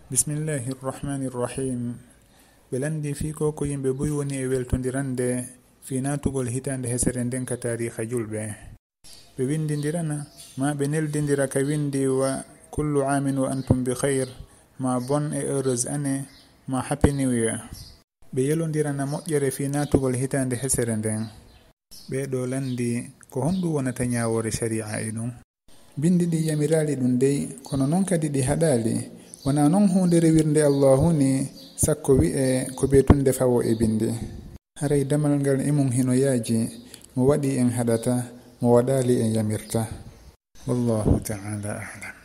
Bismillahir Rahmanir Rahim. Ɓe landi fi ko yimɓe boyi woni e weltodirande fi natugol hitande hesere nden ka tariha julɓe. Ɓe windidirana ma ɓe neldidira ka windi wa kullu amin wa antum bi khair, ma bonne et heureuse année, ma happy new year. Ɓe yelodirana moƴƴere fi natugol hitande hesere nden. Ɓeɗo landi ko honɗum wonata ñawore sharia e ɗum. Bindi ɗi yamirali ɗum dey, kono noon kadi ɗi haɗali. Wona noon hunde rewirde Allahu ni sakko wi'e ko betunde fawo e bindi. Haray damal ngal emum hino yaaji, mo waɗi en haɗata, mo waɗali en yamirta. Wallahu ta'ala a'lam.